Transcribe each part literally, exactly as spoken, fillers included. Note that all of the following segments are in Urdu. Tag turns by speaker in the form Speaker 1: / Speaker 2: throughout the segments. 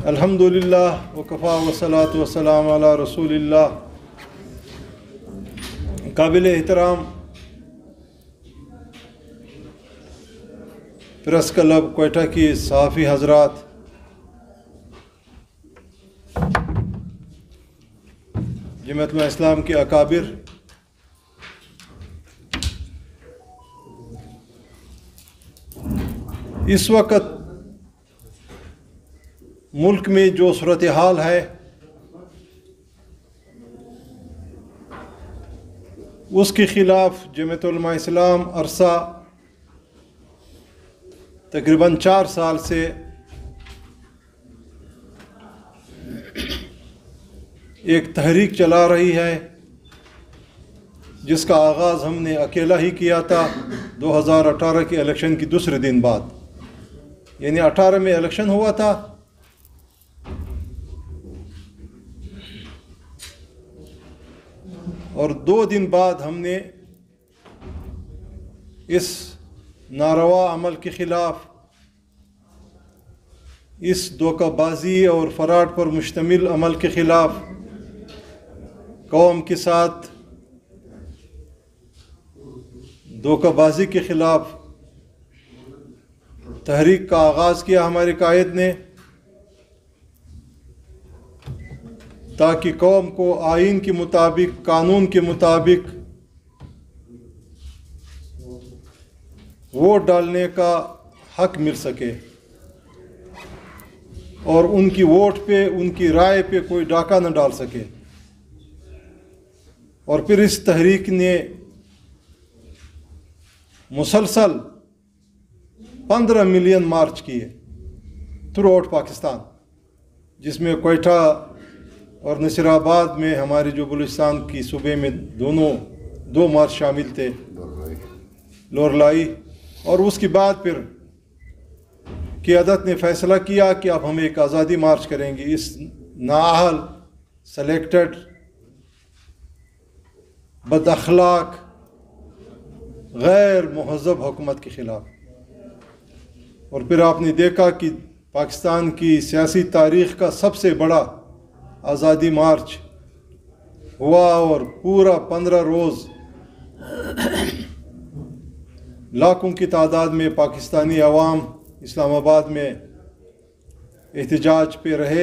Speaker 1: الحمدللہ وکفا والصلاۃ والسلام علی رسول اللہ۔ قابل احترام پریس کلب کوئٹہ کی صحافی حضرات، جمعیت علماء اسلام کے اکابر، اس وقت ملک میں جو صورتحال ہے اس کے خلاف جمعیت علماء اسلام عرصہ تقریباً چار سال سے ایک تحریک چلا رہی ہے، جس کا آغاز ہم نے اکیلا ہی کیا تھا دو ہزار اٹھارہ کے الیکشن کی دوسرے دن بعد، یعنی اٹھارہ میں الیکشن ہوا تھا، اور دو دن بعد ہم نے اس ناروا عمل کے خلاف، اس دھوکہ بازی اور فراڈ پر مشتمل عمل کے خلاف قوم کے ساتھ دھوکہ بازی کے خلاف تحریک کا آغاز کیا ہمارے قائد نے، تاکہ قوم کو آئین کے مطابق، قانون کے مطابق ووٹ ڈالنے کا حق مل سکے اور ان کی ووٹ پہ، ان کی رائے پہ کوئی ڈاکہ نہ ڈال سکے۔ اور پھر اس تحریک نے مسلسل پندرہ ملین مارچ کیے تھرو آؤٹ پاکستان، جس میں کوئٹہ اور نصیر آباد میں ہمارے جو بلوچستان کی صوبے میں دونوں دو مارچ شامل تھے، لورلائی، اور اس کے بعد پھر قیادت نے فیصلہ کیا کہ اب ہم ایک آزادی مارچ کریں گے اس نااہل، سلیکٹڈ، بد اخلاق، غیر مہذب حکومت کے خلاف۔ اور پھر آپ نے دیکھا کہ پاکستان کی سیاسی تاریخ کا سب سے بڑا آزادی مارچ ہوا، اور پورا پندرہ روز لاکھوں کی تعداد میں پاکستانی عوام اسلام آباد میں احتجاج پہ رہے،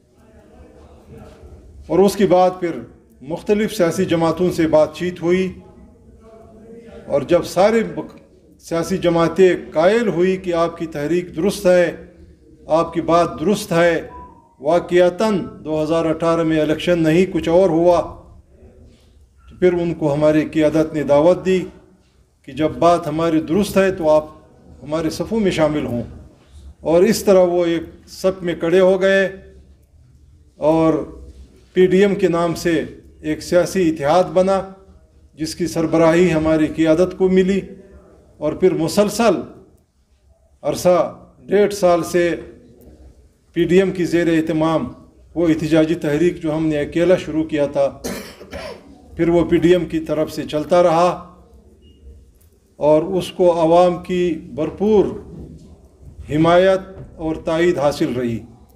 Speaker 1: اور اس کے بعد پھر مختلف سیاسی جماعتوں سے بات چیت ہوئی، اور جب سارے سیاسی جماعتیں قائل ہوئی کہ آپ کی تحریک درست ہے، آپ کی بات درست ہے، واقعتاً دو ہزار اٹھارہ میں الیکشن نہیں کچھ اور ہوا، تو پھر ان کو ہماری قیادت نے دعوت دی کہ جب بات ہماری درست ہے تو آپ ہمارے صفوں میں شامل ہوں، اور اس طرح وہ ایک صف میں کھڑے ہو گئے، اور پی ڈی ایم کے نام سے ایک سیاسی اتحاد بنا، جس کی سربراہی ہماری قیادت کو ملی، اور پھر مسلسل عرصہ ڈیڑھ سال سے پی ڈی ایم کی زیر اہتمام وہ احتجاجی تحریک جو ہم نے اکیلا شروع کیا تھا، پھر وہ پی ڈی ایم کی طرف سے چلتا رہا، اور اس کو عوام کی بھرپور حمایت اور تائید حاصل رہی،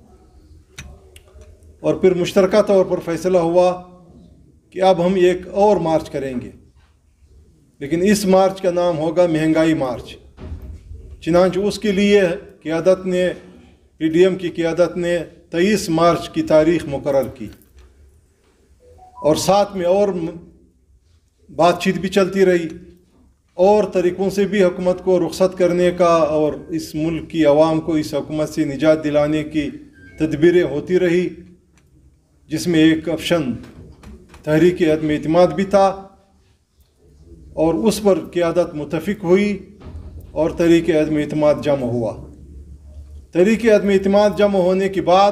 Speaker 1: اور پھر مشترکہ طور پر فیصلہ ہوا کہ اب ہم ایک اور مارچ کریں گے، لیکن اس مارچ کا نام ہوگا مہنگائی مارچ۔ چنانچہ اس کے لیے قیادت نے، پی ڈی ایم کی قیادت نے تیئیس مارچ کی تاریخ مقرر کی، اور ساتھ میں اور بات چیت بھی چلتی رہی، اور طریقوں سے بھی حکومت کو رخصت کرنے کا اور اس ملک کی عوام کو اس حکومت سے نجات دلانے کی تدبیریں ہوتی رہی، جس میں ایک آپشن تحریک عدم اعتماد بھی تھا، اور اس پر قیادت متفق ہوئی، اور تحریک عدم اعتماد جمع ہوا۔ تحریک عدم اعتماد جمع ہونے کے بعد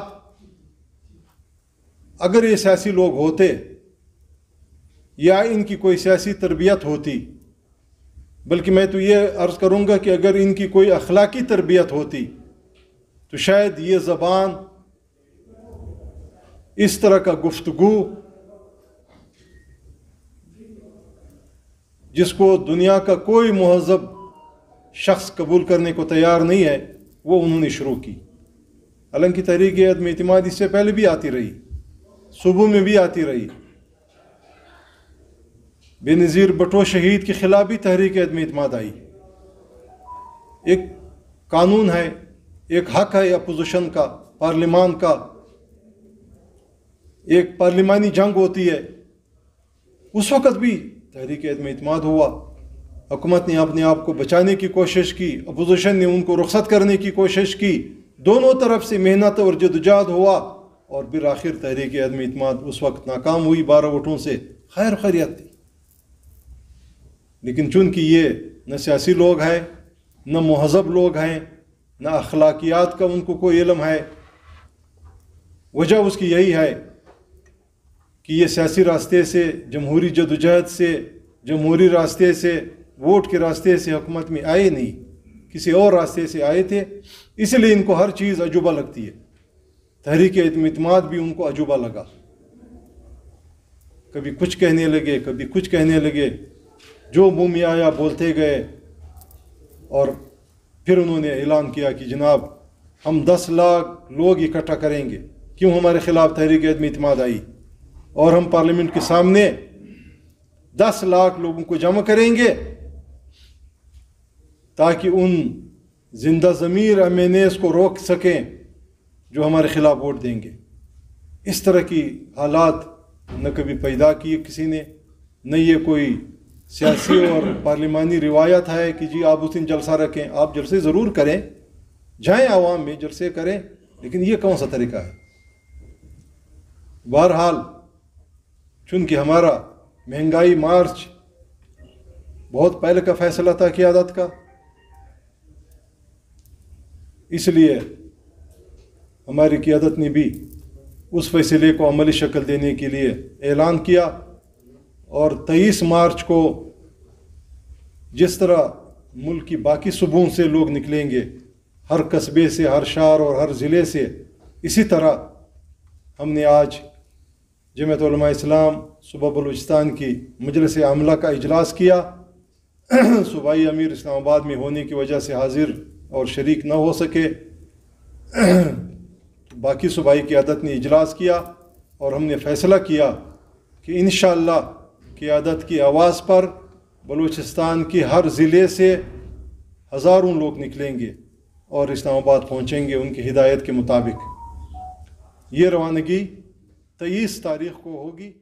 Speaker 1: اگر یہ سیاسی لوگ ہوتے یا ان کی کوئی سیاسی تربیت ہوتی، بلکہ میں تو یہ عرض کروں گا کہ اگر ان کی کوئی اخلاقی تربیت ہوتی تو شاید یہ زبان، اس طرح کا گفتگو، جس کو دنیا کا کوئی مہذب شخص قبول کرنے کو تیار نہیں ہے، وہ انہوں نے شروع کی۔ हालांकि तहरीक अदम एतमाद इससे पहले भी आती रही, सूबों में भी आती रही। बेनज़ीर भुट्टो शहीद के खिलाफ भी तहरीक अदम एतमाद आई। एक कानून है, एक हक है अपोजिशन का, पार्लिमान का, एक पार्लिमानी जंग होती है। उस वक़्त भी तहरीक अदम एतमाद हुआ, हुकूमत ने अपने आप को बचाने की कोशिश की, अपोजिशन ने उनको रुखसत करने की कोशिश की, दोनों तरफ से मेहनत और जदोजहद हुआ और फिर आखिर तहरीक अदम एतमाद उस वक्त नाकाम हुई बारह वोटों से। खैर खैरियत थी, लेकिन चूँकि ये न सियासी लोग हैं, न महज़ब लोग हैं, न अखलाकियात का उनको कोई इल्म है, वजह उसकी यही है कि ये सियासी रास्ते से, जमहूरी जदोजहद से, जमहूरी रास्ते से, वोट के रास्ते से हुकूमत में आए नहीं, किसी और रास्ते से आए थे, इसलिए इनको हर चीज़ अजूबा लगती है। तहरीक अदम एतमाद भी उनको अजूबा लगा, कभी कुछ कहने लगे, कभी कुछ कहने लगे, जो मुँह में आया बोलते गए। और फिर उन्होंने ऐलान किया कि जनाब हम दस लाख लोग इकट्ठा करेंगे, क्यों हमारे खिलाफ तहरीक अदम एतमाद आई, और हम पार्लियामेंट के सामने दस लाख लोगों को जमा करेंगे ताकि उन जिंदा ज़मीर एम एन एस को रोक सकें जो हमारे खिलाफ वोट देंगे। इस तरह की हालात न कभी पैदा किए किसी ने, न ये कोई सियासी और पार्लिमानी रिवायत है कि जी आप उस दिन जलसा रखें। आप जलसे ज़रूर करें, जाएं आवाम में जलसे करें, लेकिन ये कौन सा तरीका है। बहरहाल चूँकि हमारा महंगाई मार्च बहुत पहले का फैसला था क़यादत का, इसलिए हमारी क़यादत ने भी उस फैसले को अमली शक्ल देने के लिए ऐलान किया और तेईस मार्च को जिस तरह मुल्क की बाकी सूबों से लोग निकलेंगे, हर कस्बे से, हर शहर और हर ज़िले से, इसी तरह हमने आज जमीयत उलमा इस्लाम सूबा बलूचिस्तान की मजलिस आमला का इजलास किया। सूबाई अमीर इस्लामाबाद में होने की वजह से हाजिर और शरीक न हो सके, बाकी सूबाई क़यादत ने इजलास किया और हमने फ़ैसला किया कि इंशाअल्लाह क़यादत की आवाज़ पर बलूचिस्तान की हर ज़िले से हज़ारों लोग निकलेंगे और इस्लामाबाद पहुँचेंगे उनकी हिदायत के मुताबिक। ये रवानगी तेईस तारीख़ को होगी।